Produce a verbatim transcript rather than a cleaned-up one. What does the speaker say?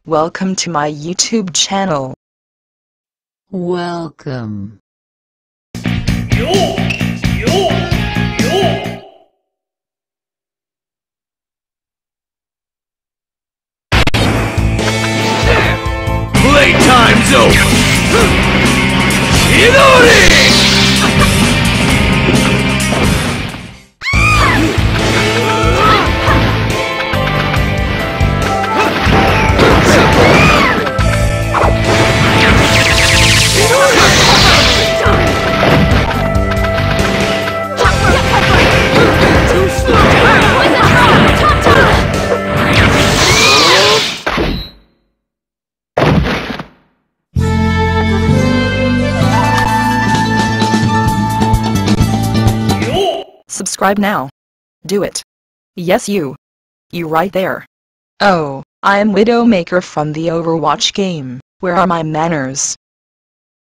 Welcome to my YouTube channel. Welcome. Yo! Yo! Yo! Playtime's over! Chidori! Subscribe now. Do it. Yes, you. You right there. Oh, I am Widowmaker from the Overwatch game. Where are my manners?